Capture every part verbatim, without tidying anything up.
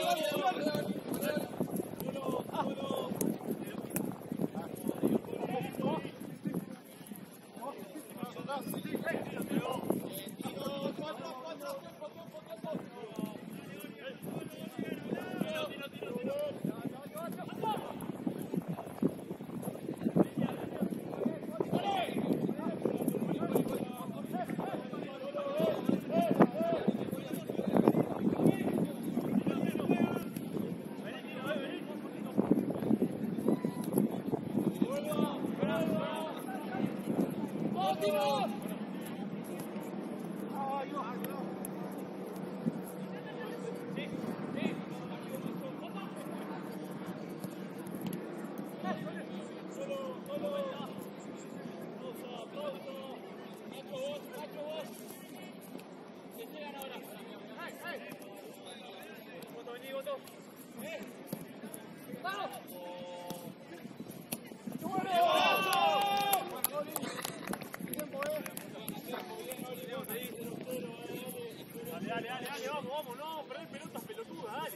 Dale, dale, dale, vamos, vamos, no, perder pelotas pelotudas, dale.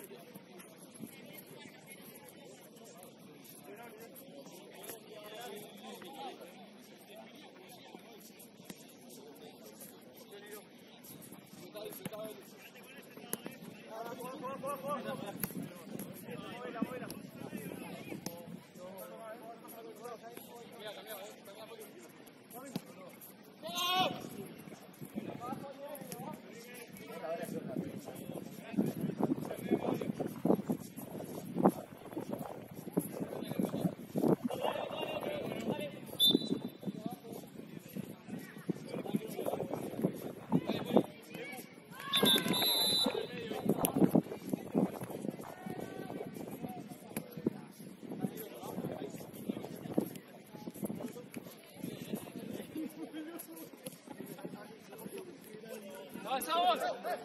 ¡Pasamos!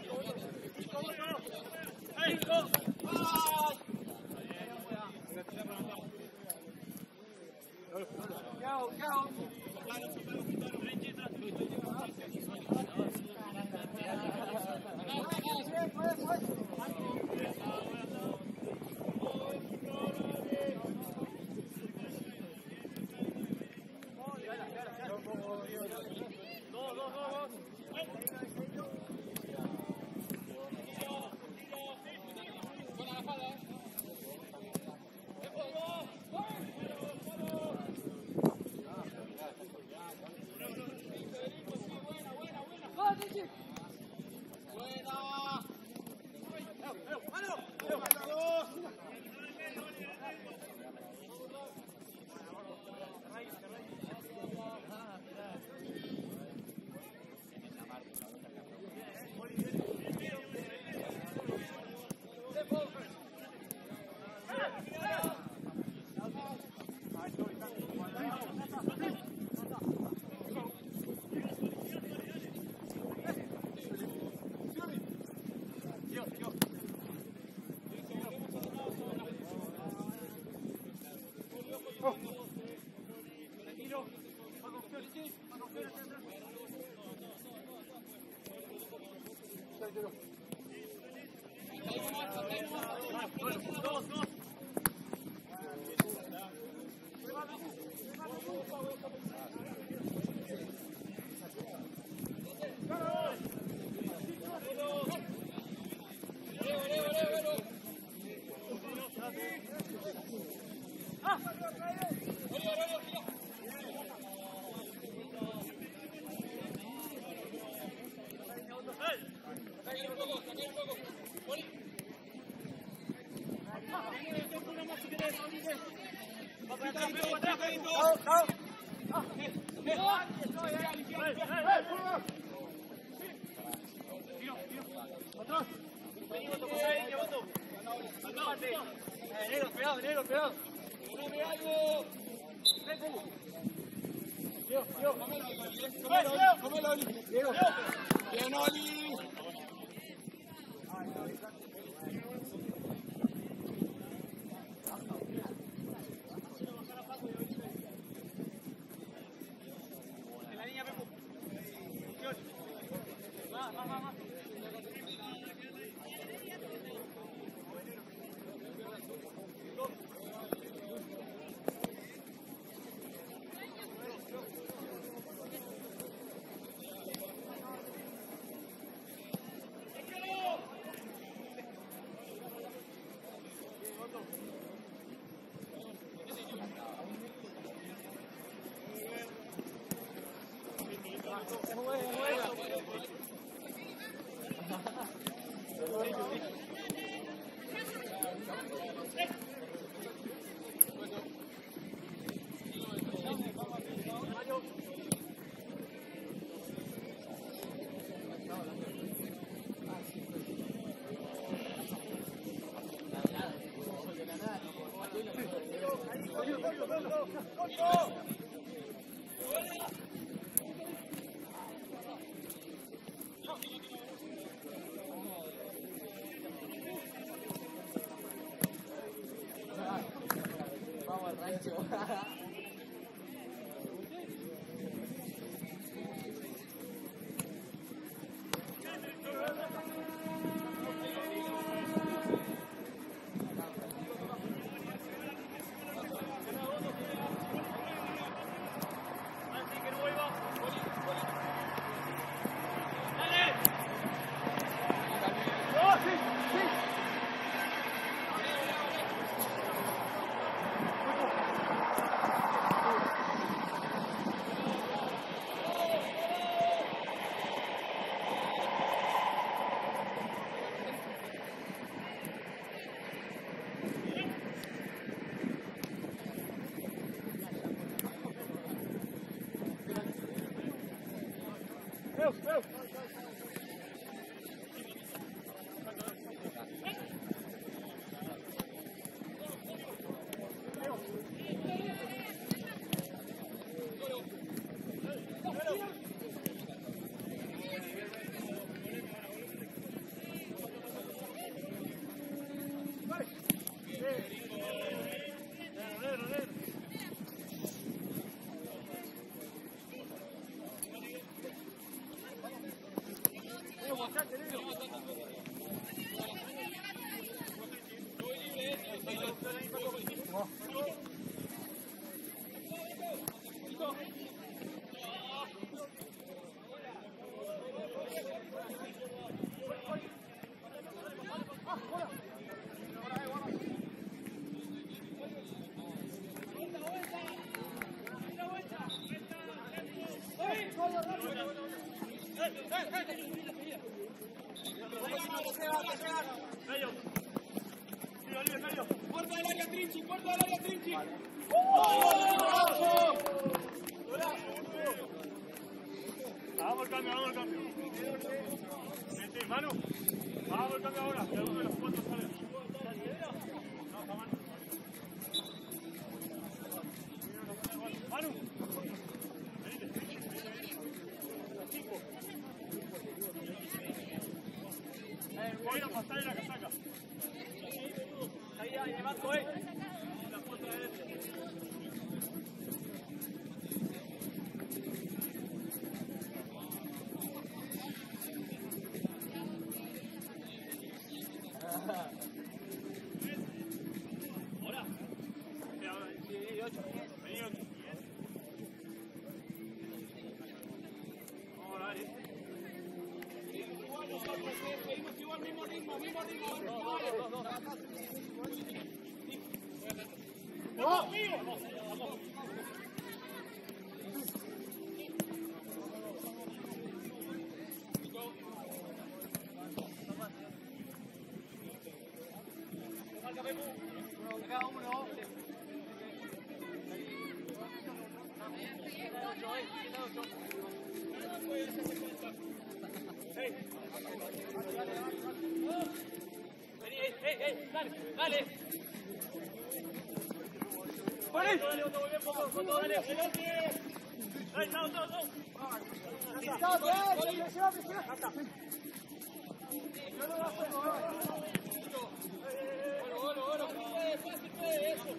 ¡Chao, chao! Bien, Oli. En la línea, Pepu. Más, más, más, más. Puerta del área Trinchi, puerta del área Trinchi. Vamos el cambio, vamos el cambio. Vente, Manu. Vamos el cambio ahora. Ya uno de los cuantos sale. No, está Manu. Manu. Venite. Voy a pasar en la casaca. Ahí, ahí, levanto, eh. La puerta de derecha. Ahora. Vení, ocho. Vení, ocho. Vamos, dale. Seguimos igual, mismo ritmo, mismo ritmo. ¡Vamos, mío! Vamos. Acá uno. Vení, ey, ey, ey, dale, dale. ¡Vale! Dale, otro, volvé, poco, poco, dale, adelante. Dale, chao, chao, chao. ¡Chao, dale! ¡Llévate, llévate! Bueno, bueno, bueno, puede, fácil, puede, eso.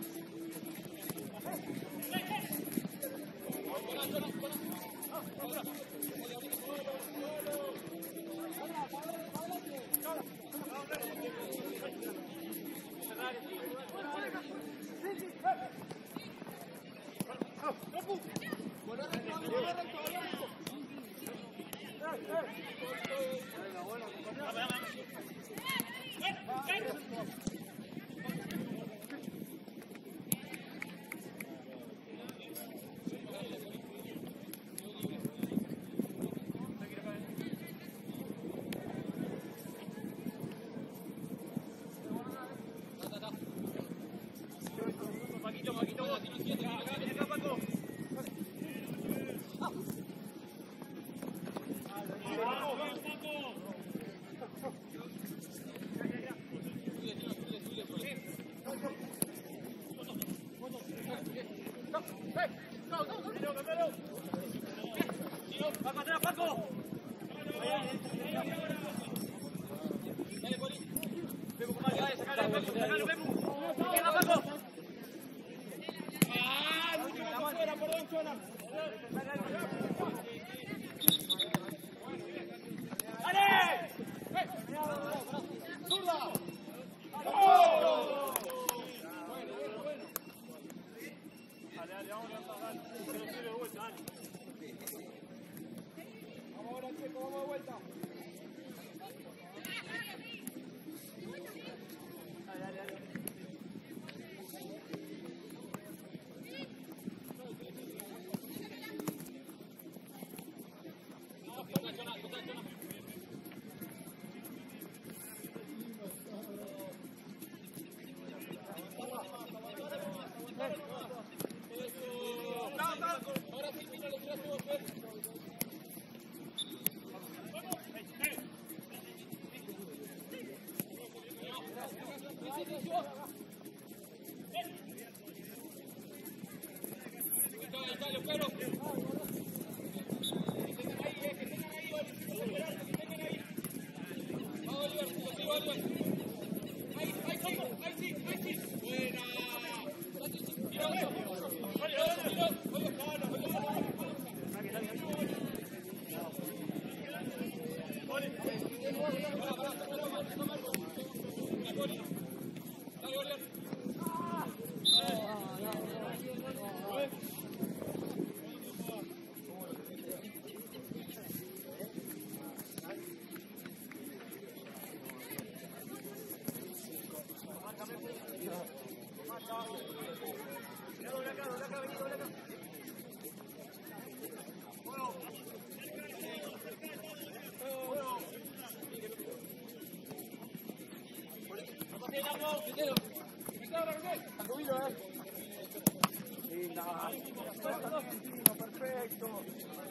Perfecto.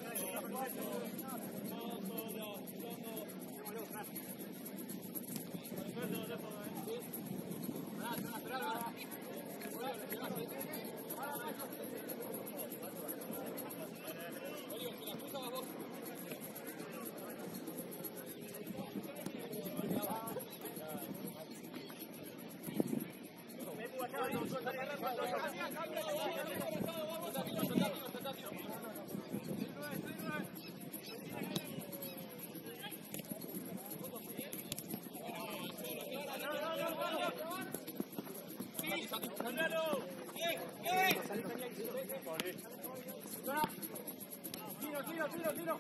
Tiro, tiro, tiro, tiro.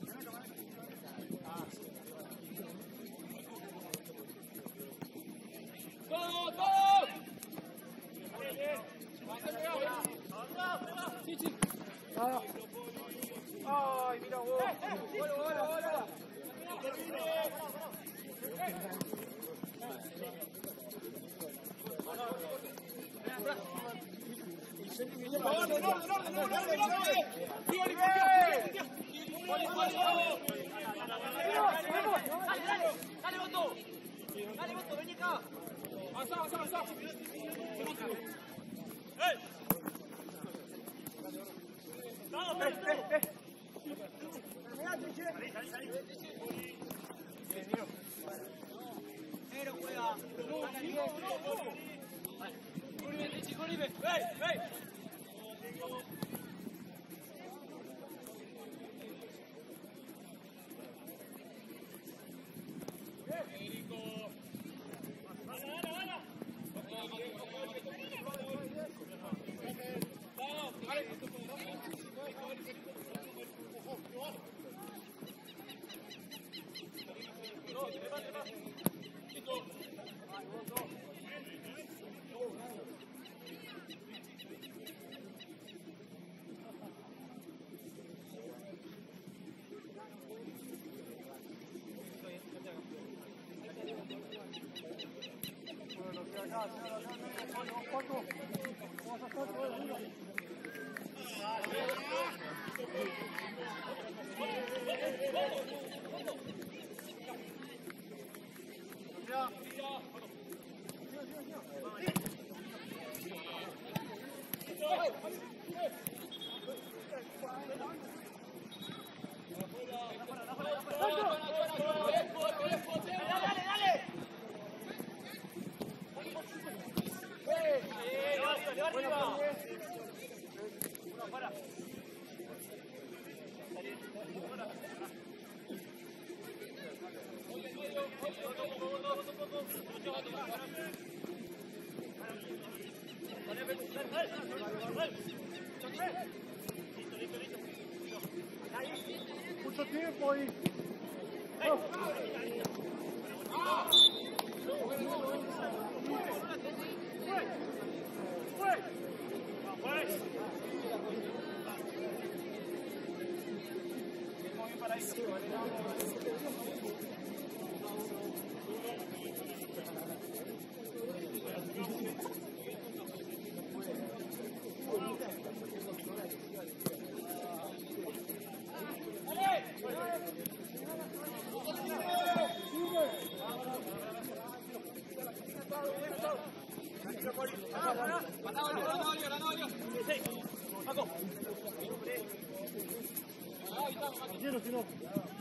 ¡Todo, todo! ¡Ay, mira vos! ¡Bueno, bueno, bueno! ¡Orden, orden, orden, orden, orden, orden! ¡Dale, Boto! ¡Dale, Boto, vení acá! ¡Avanzá, avanzá, avanzá! ¡Eh! ¡Vamos, eh, eh, eh! ¡Salí, salí, salí! ¡Pero juega! ¡Uribe, Richie, Uribe! ¡Ey, ey! Mucho tiempo ahí. Quiero, si no.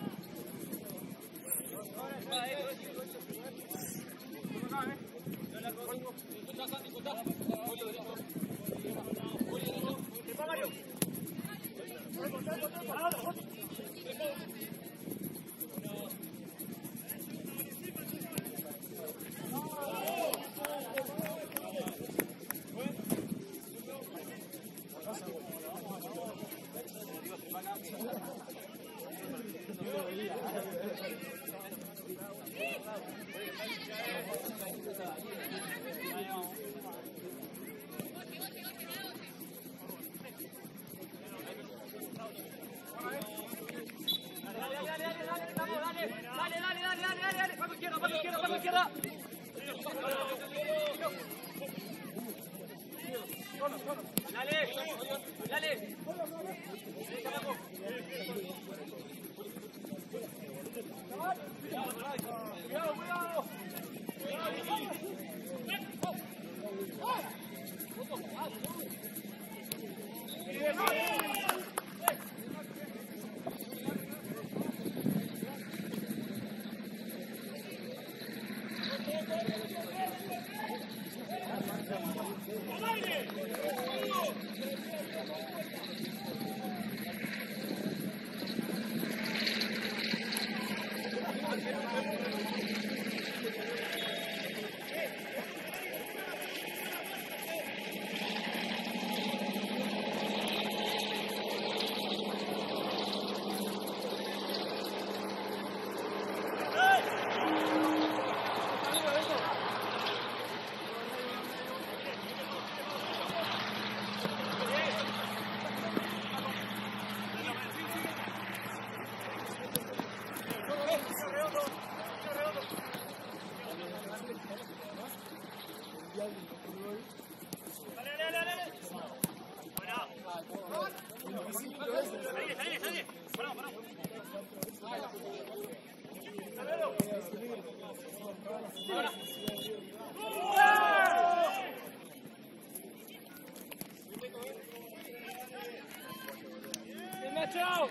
Chao.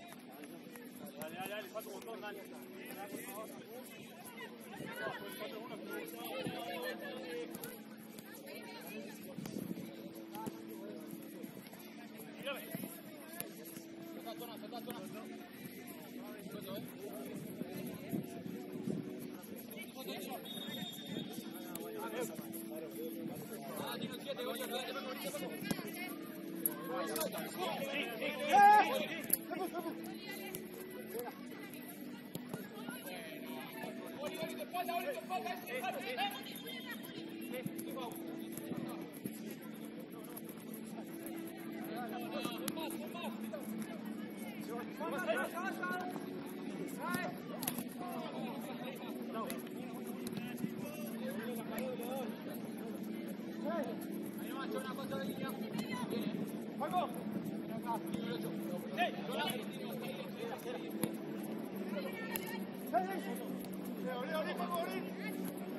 Dale, dale, dale, falta un montón, dale. ¡Vamos!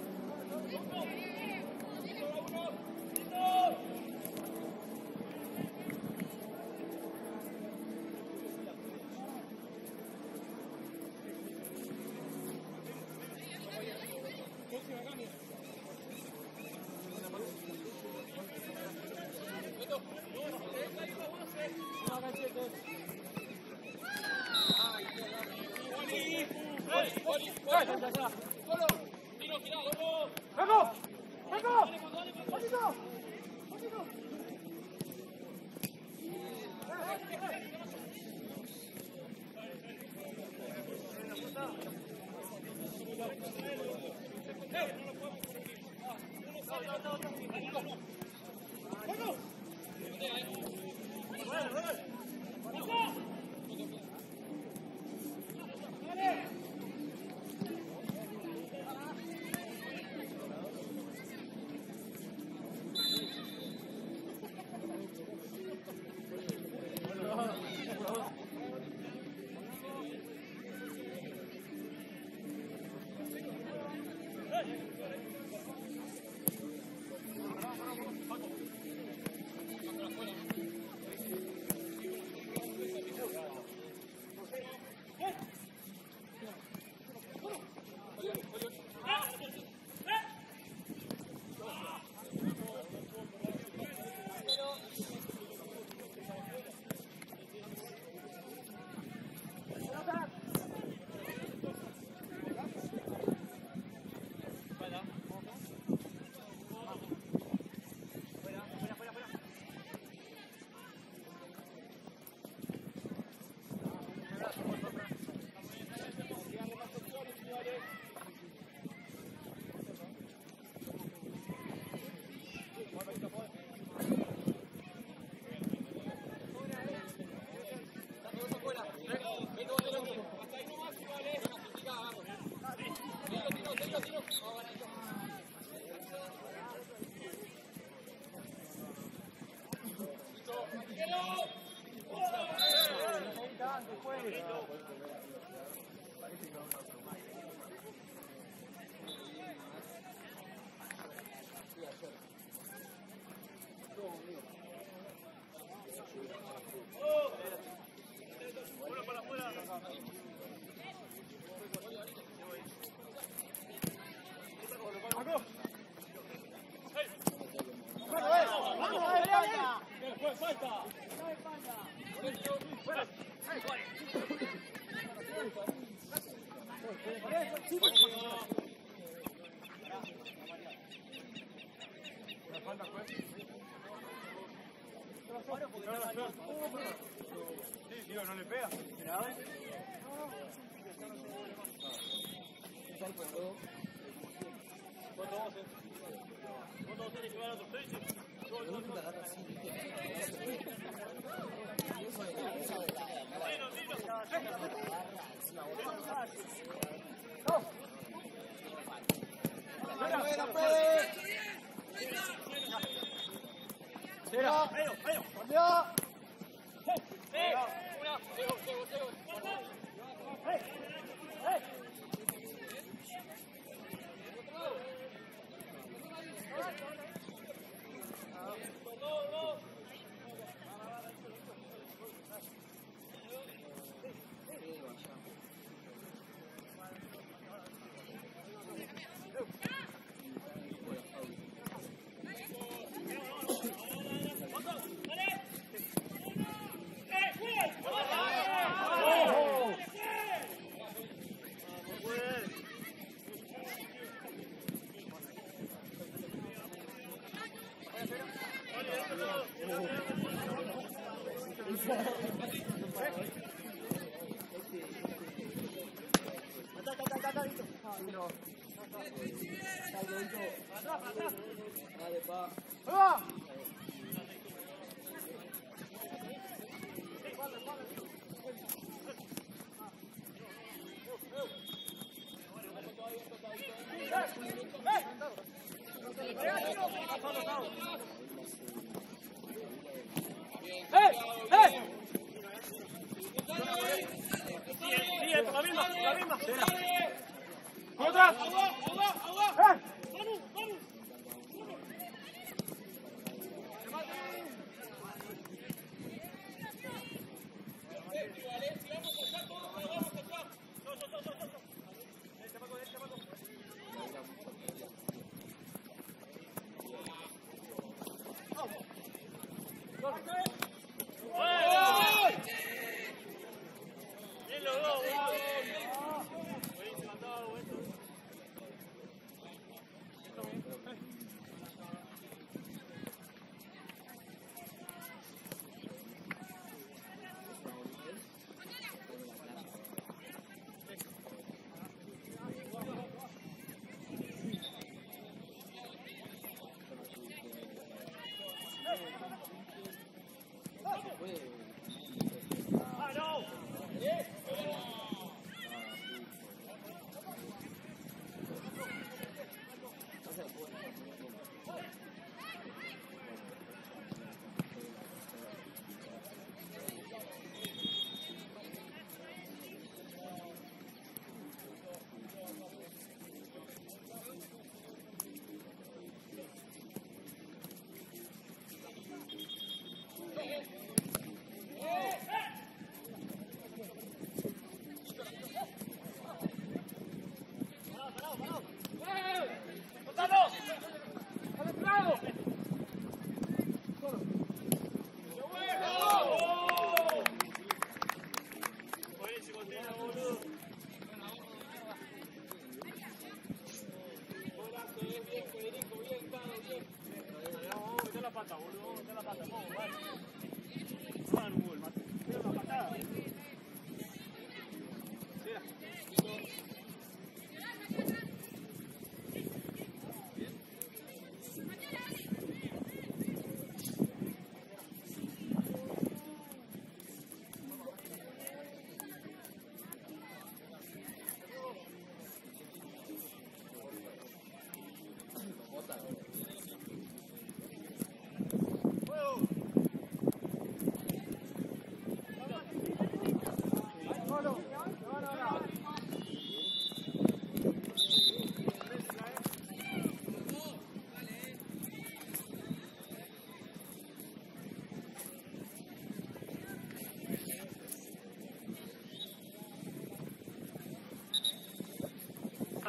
La misma, la misma. ¡Otra! ¡Eh!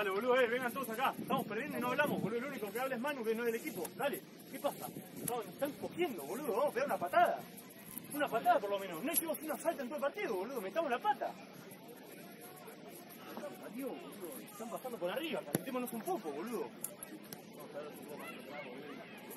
Dale, boludo, eh, vengan todos acá. Estamos perdiendo y no hablamos, boludo. El único que habla es Manu, que no es del equipo. Dale, ¿qué pasa? No, nos están cogiendo, boludo. Vamos a pegar una patada. Una patada por lo menos. No hicimos una falta en todo el partido, boludo. Metamos la pata. Adiós, boludo. Están pasando por arriba. Calentémonos un poco, boludo. Vamos a ver si puedo más atrás, boludo.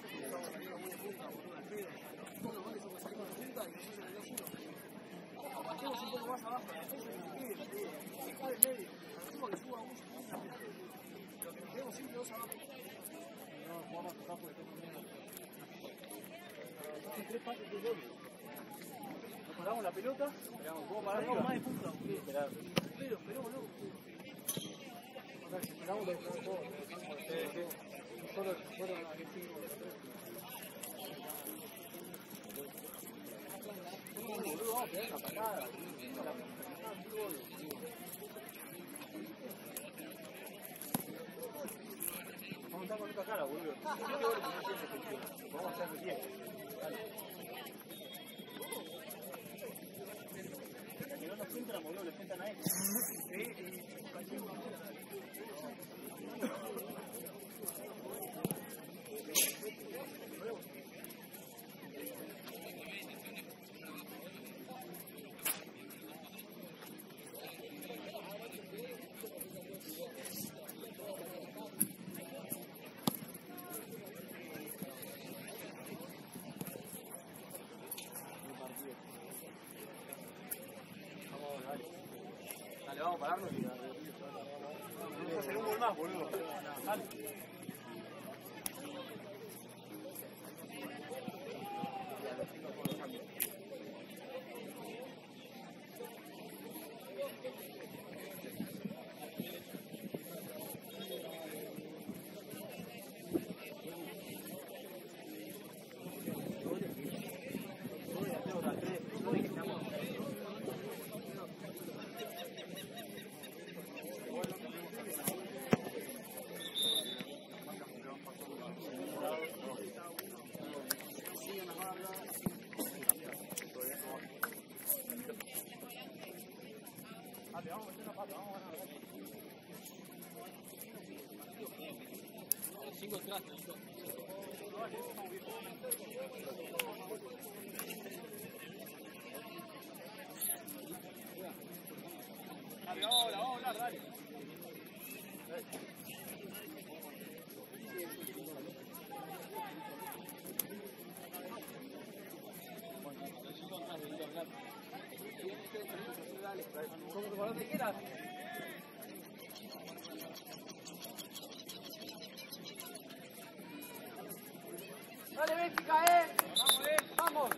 Aguantemos un poco más abajo. Deja de medio. Hacemos que suba uno. Lo que nos quedemos siempre dos abajo. No, jugamos abajo porque estamos menos. Hacen tres pases de doble. Nos paramos la pelota. Esperamos, ¿cómo para arriba? Más de punta. Sí, esperar. Pero, pero, boludo. Esperamos los dos. Sí, sí. Solo, solo aquí cinco. Boludo, vamos a pegar una patada. Vamos a estar con esta cara, boludo. Vamos a hacer de pie. Dale. Que no nos entran, boludo, le sentan a él. Sí, y cualquier Dale, vamos a pararnos y vamos a hacer un gol más, boludo. Dale. Dale, vamos a meter una pata, vamos a ganar. Cinco atrás, cinco. Dale, vamos a hablar, vamos a hablar, dale. Como que por donde quieras. Dale, Bélgica, eh. Vamos, eh. Vamos.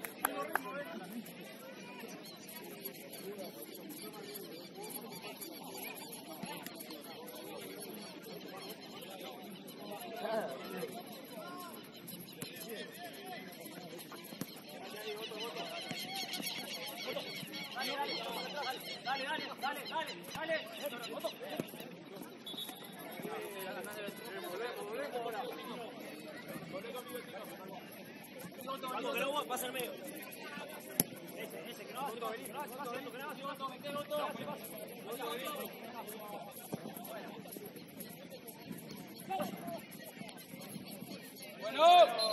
Dale, dale, dale, dale, dale. Vamos, que no pasa el medio. Ese, ese, que no va, que no va, que no va, que no va, que no va, que no va, que no va. Bueno.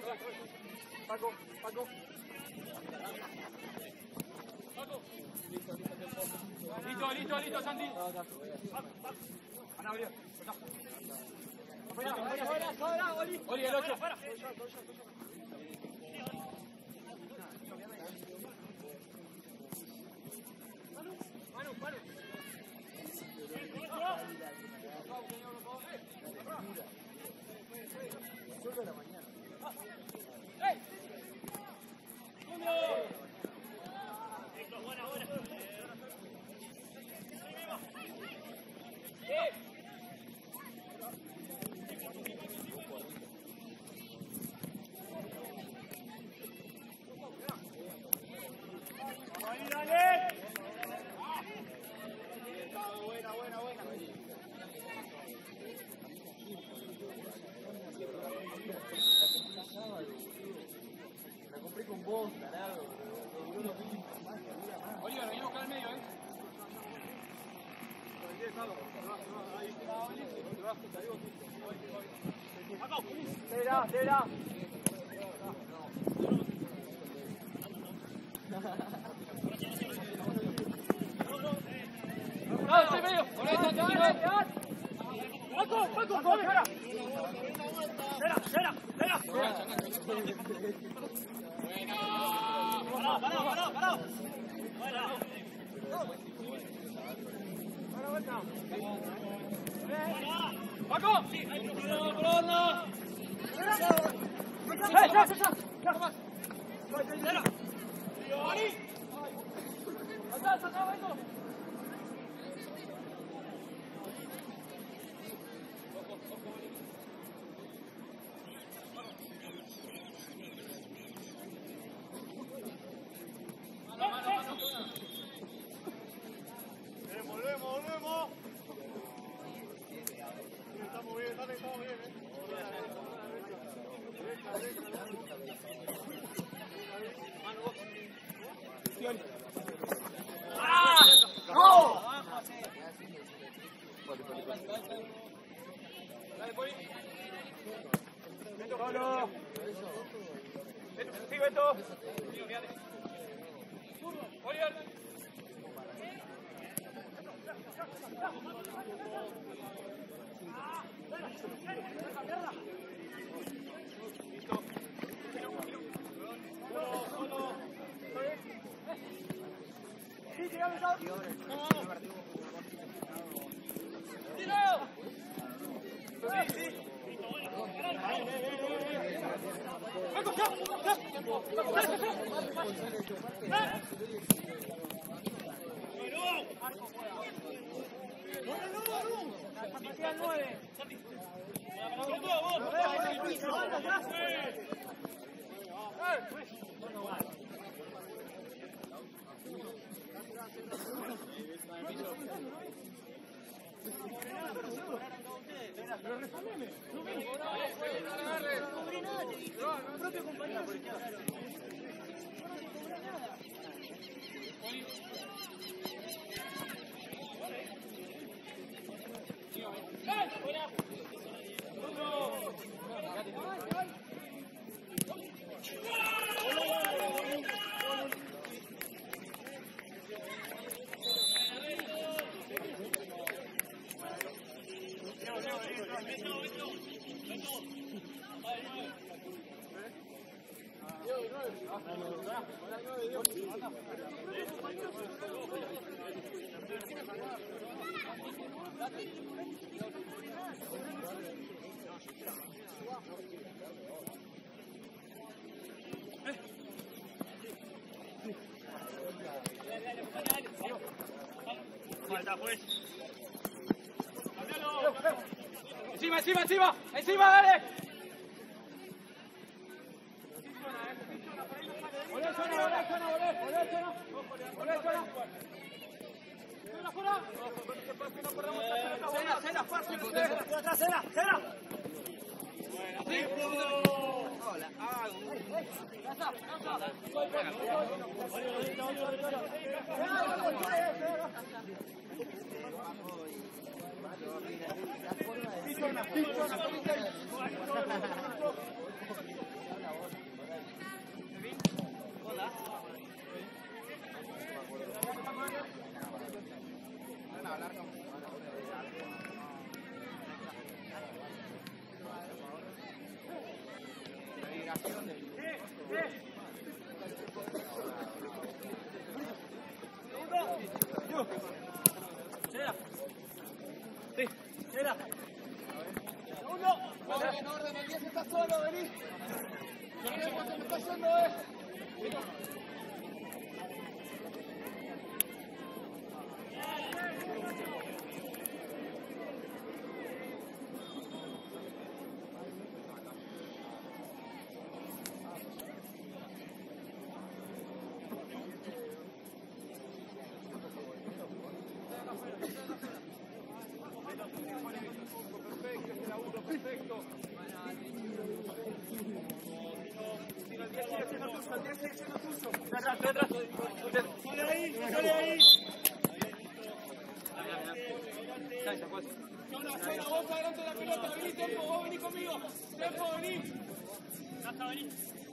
Paco, Paco. Listo, listo, listo, Santi. Ana, abrió. Fuera, fuera, fuera, fuera, Oli. Oli, el ocho. Fuera. Manu, Manu. Solo de la mañana. ¡Ey! Buena, buena. Ahí, dale. Buena, buena, buena. La compré con vos, tarado. Oliver, venimos acá al medio, ¿eh? Será, será. ¡No, estoy medio! ¡Por eso, te sigo! ¡Paco, Paco, Paco! ¡Espera! ¡Espera, espera! Parado, parado, parado, parado. Buena. ¡Paco! Sí, ahí, pronto. ¡Eh, ya, ya, ya! ¡Ya! Espera. ¡Atrás, atrás, vengo! Volvemos, volvemos. Estamos bien, dale, estamos bien, eh. ¡Ah! ¡No! Dale, Poli. Beto, Pablo. Sí, Beto. Oliver. Sí, llegamos a... Pero respondeme, no ven. No cobré nada, te dije. El propio compañero se queda. Yo no te cobré nada. Falta, pues. Encima, encima, encima, encima, dale. Volé, zona, volé, zona, volé, volé, zona. Volé, zona. Zona, fuera. Cena, cena, fácil. ¡Cena, cena, cena! Hola, ah, casa, casa. En orden, el diez está solo, vení. Vení cuando me está yendo, eh. Perfecto. ¡Sale ahí! ¡Sale ahí! Zona, zona, vos adelante de la pelota, vení, Tempo, vos vení conmigo. Tempo, vení. Hasta venir.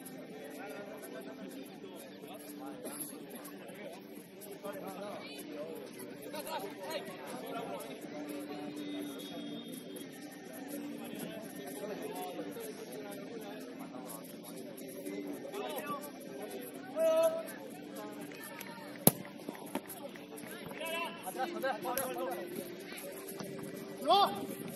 Atrás, atrás, atrás, atrás. ¡No!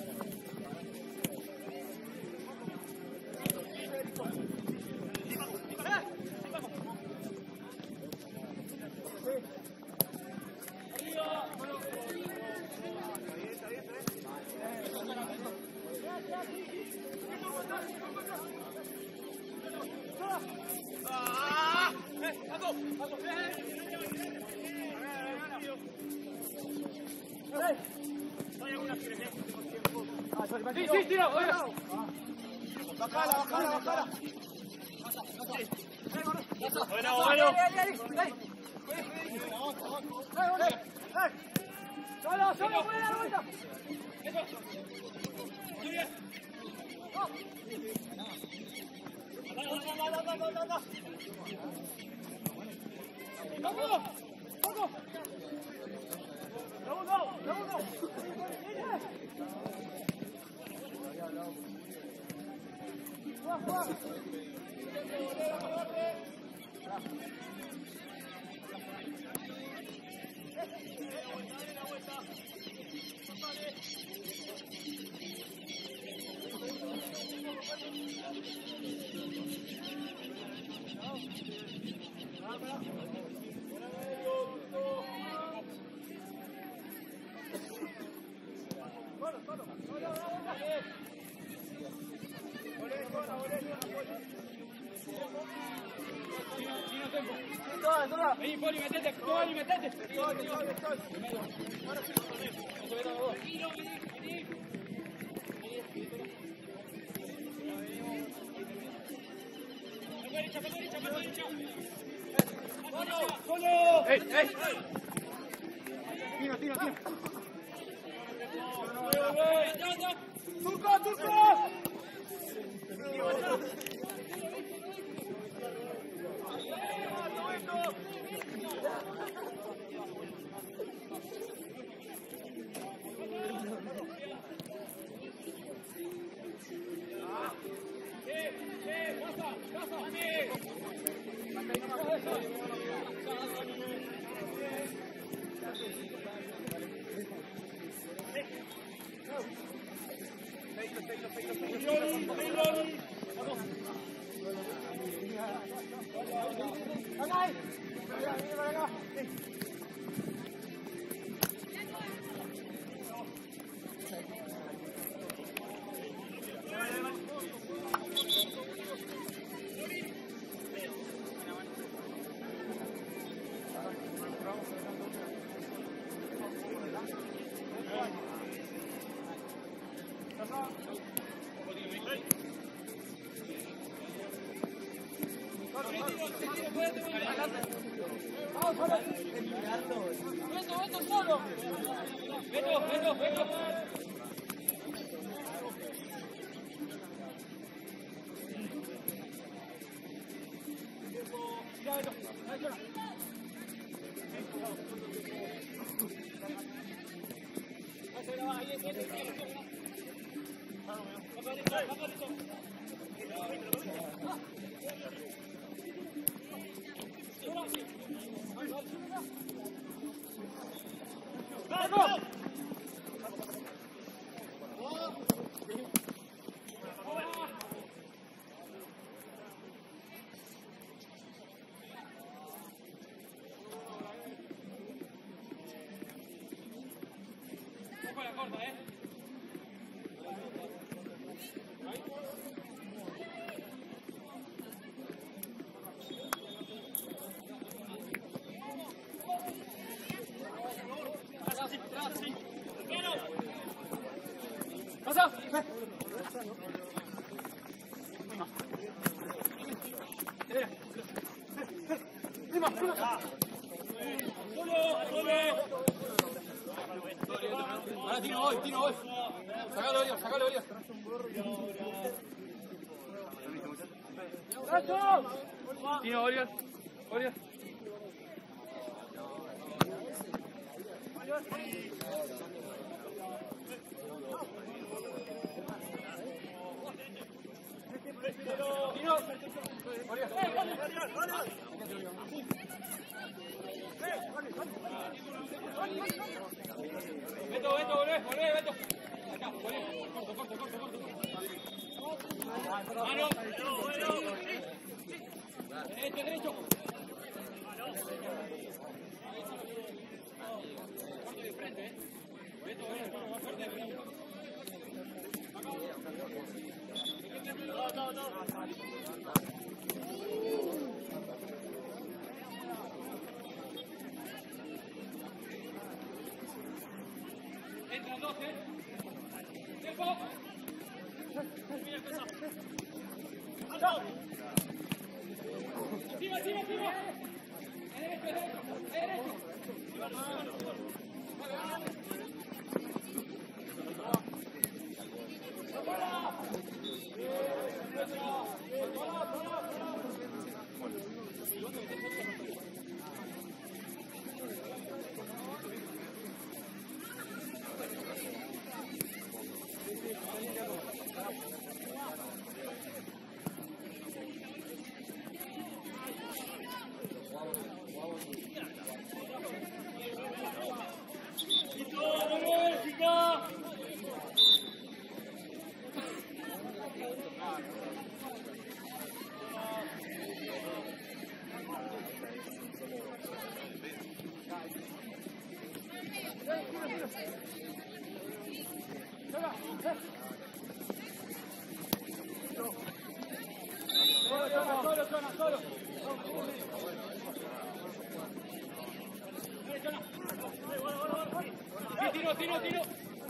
Sí, sí, tira, bajala, bajala, bajala. Bueno, bueno. Solo, solo, voy a dar vuelta. ¡Vamos! ¡Vamos! ¡Vamos! ¡Vamos! Vení, Poli, metete, Poli, metete. ¡Ey, ey! Tira, tira, tira. ¡Turco, Turco! Pasa. Ahora tiro hoy, tiro hoy. Sacalo, Oliver, sacalo, Oliver. Tiro, Oliver. Oliver. Tiro. Beto, Beto, volvé, volvé, Beto. Acá, volvé. Corto, corto, corto, corto. Mano. Derecho, derecho. Corto de frente, eh. Beto, Beto, más fuerte, Beto. No, no, no. Entran dos, eh. Tiempo. Mira, empezó. ¡Ando! ¡Tira, tira, tira! ¡Es derecho, es derecho! ¡Es derecho! Tiro, tiro, tiro.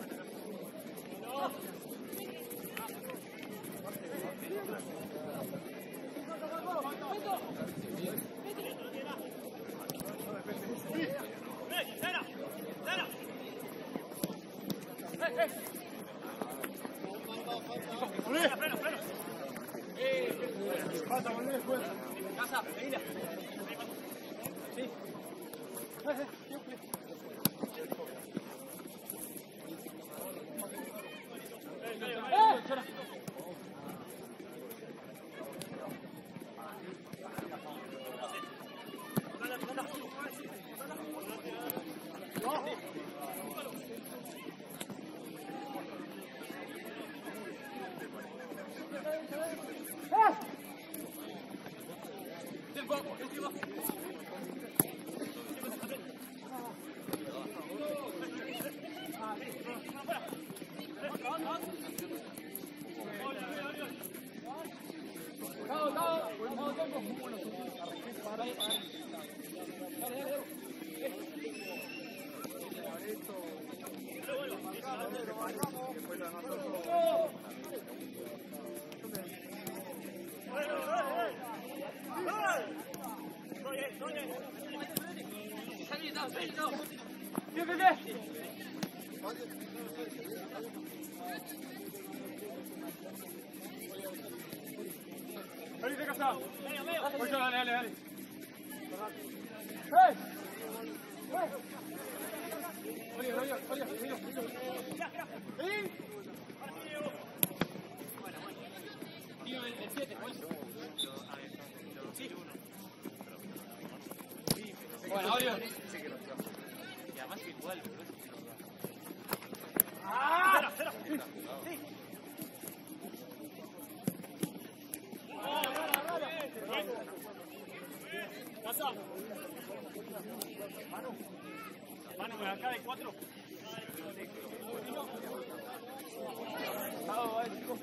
Casa, venga. Sí. Salite casa. Voy yo, dale, dale, dale. ¡Hey! ¡Hey! Oye, oye, oye, oye, oye. Tío, el siete, ¿cuál es? Bueno, Orión. Y además que igual, pero es que lo da. ¡Ah! ¡Cera, cera! ¡Sí! ¡Pasa! Mano. Mano, pero acá de cuatro. ¡Chao, eh, chicos!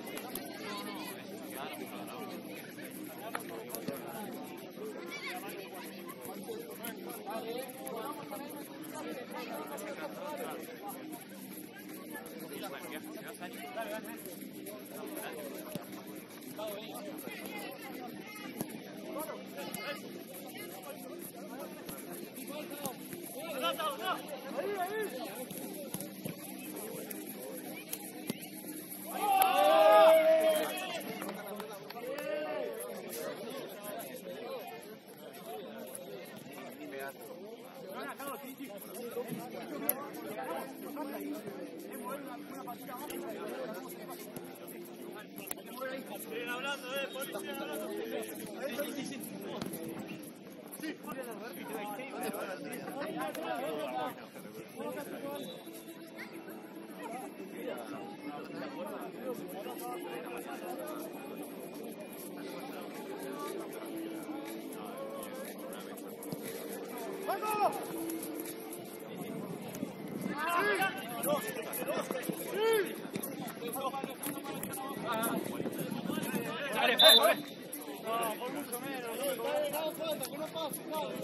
¡Ahí, ahí! Siguen hablando, eh, policía, siguen hablando. Sí, sí, sí. ¡Vamos! Dale, Pablo, eh. No, por mucho menos. Que no pase,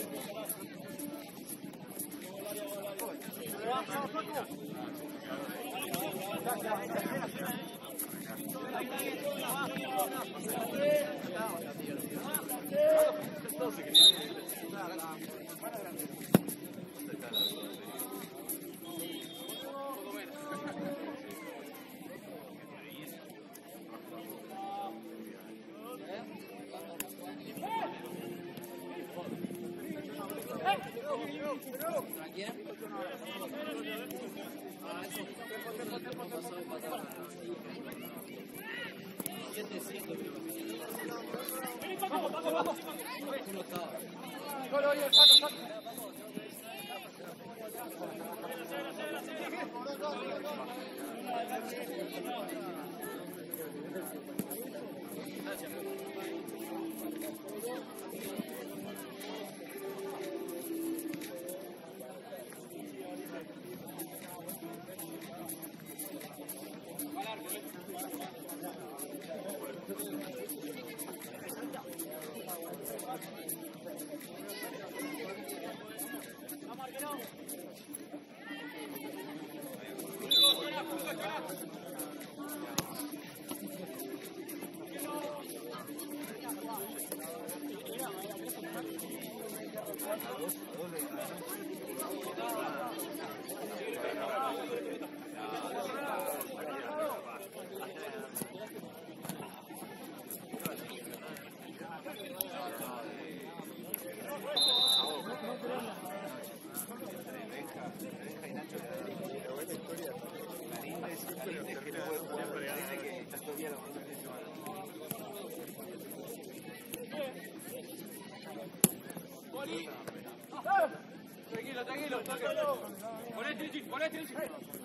Tranquilo, tranquilo, tranquilo. Poné Trichi, poné Trichi.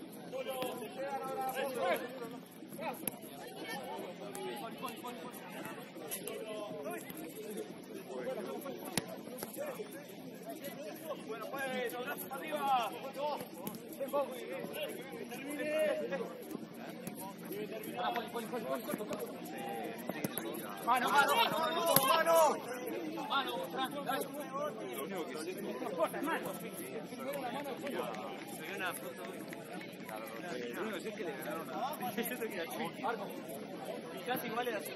Bueno, pues, los brazos arriba. Mano, mano, mano, mano. Mano, Fran, dale. Lo único que sé es que Mano. se ve una foto. Lo único que sé es que le ganaron a. Yo te queda chiqui. Y casi igual era así.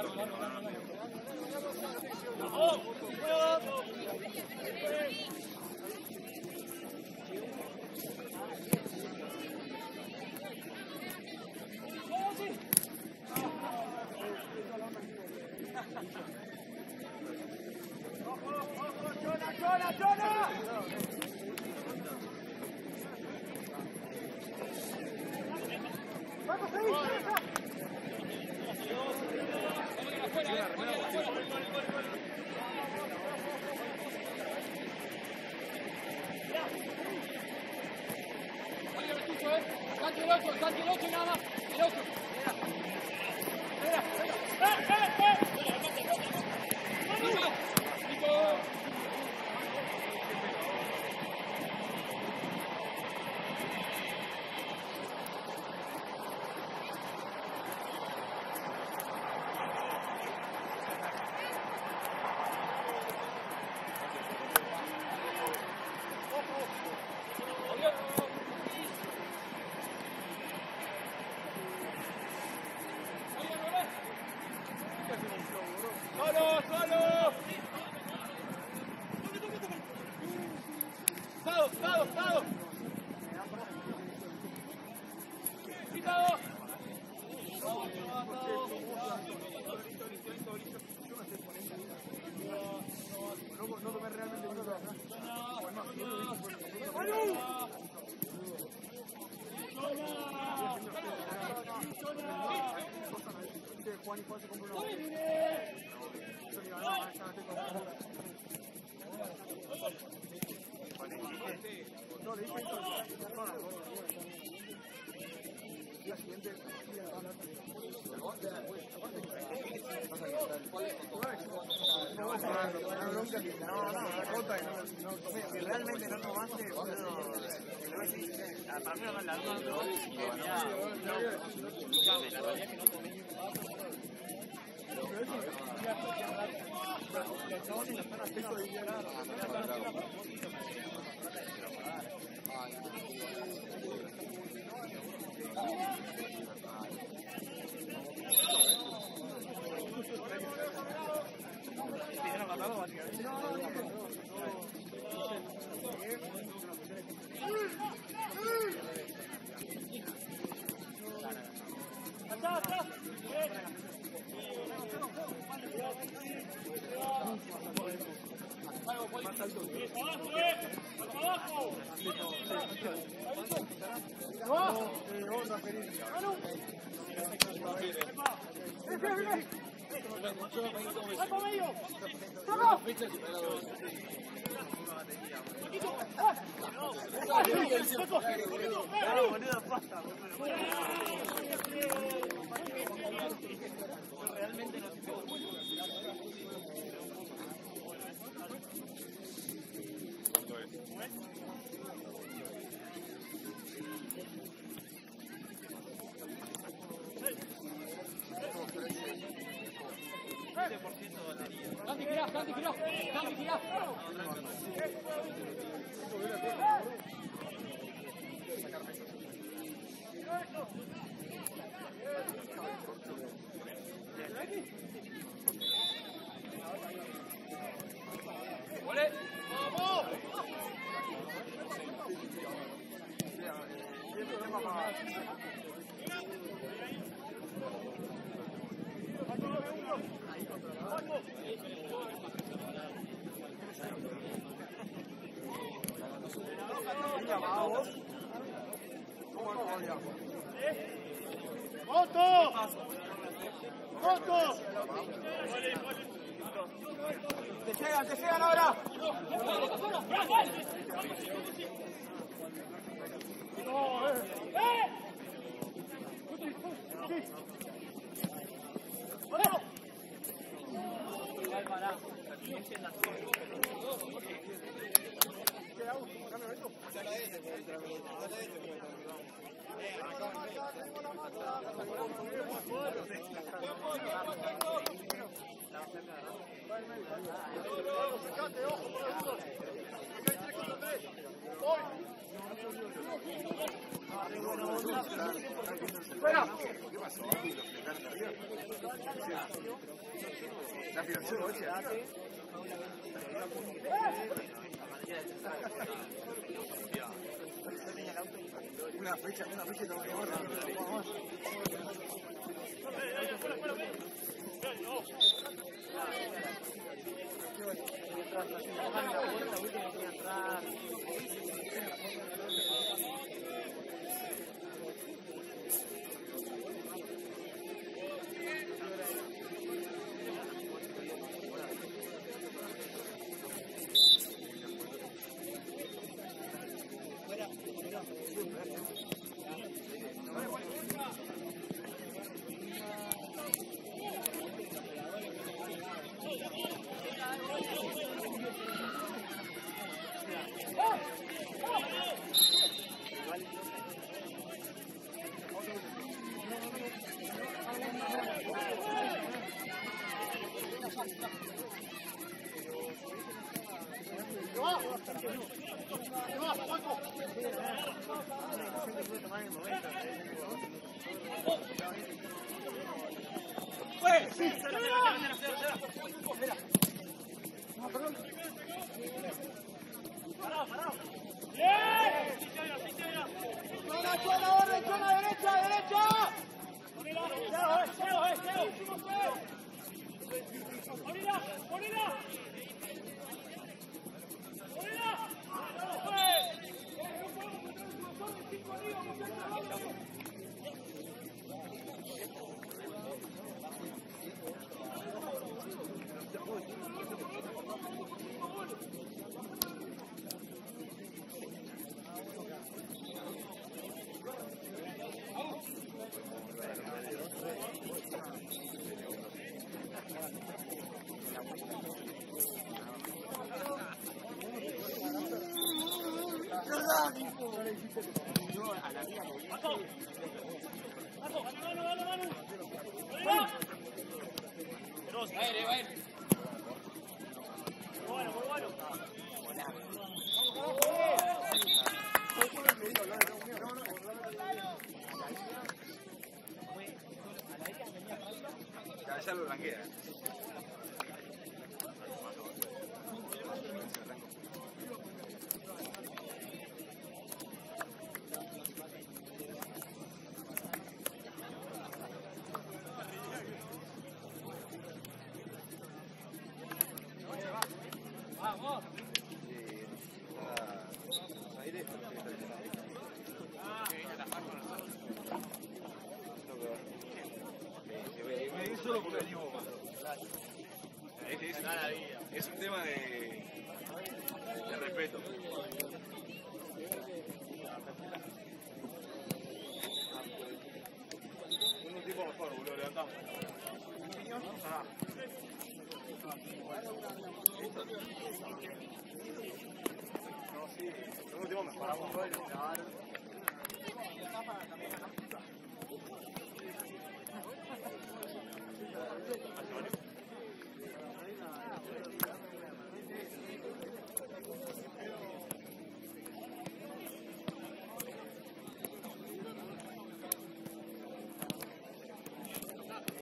¡Jona, Jona, Jona! ocho, Santi, el ocho y nada más. El ocho. Mira, mira. ¡Eh, eh, eh! ¡Nico! ¡Nico! ¡Solo, solo! ¡Estado, estado, estado! ¡Quitado! No tomé realmente minutos atrás. Juan y Juan se compró una. No, le dije esto. La siguiente. No, no, la cota que realmente no tomaste, boludo. Para mí no la duda, no. La realidad es que no tomé. Realmente no te Santi, girá, Santi, girá, Santi, girá. ¡Vale! ¡Vamos! ¡Moto! ¡Moto! ¡Te llegan, te llegan ahora! ¡Eh! ¿Qué pasó? La financiación noche. Una fecha, una fecha y no vamos. ¡Pues! ¡Sí! Parado, parado. ¡Bien! Sí, Chabra, sí, Chabra. ¡Zona, zona, orden, zona, derecha, derecha! Ponila, Cheo, eh, Cheo, eh, Cheo. Ponila, ponila. Ponila. Paco. Paco, mano, mano, mano. Ponila. Dos. Va a ir, va a ir. Muy bueno, muy bueno. Ya, ya lo blanquea. Vamos. Solo porque el mismo es, es, es un tema de, de respeto. Un tipo mejor, boludo, levantamos. Ah. No, sí, el último mejoramos todo y lo clavaron.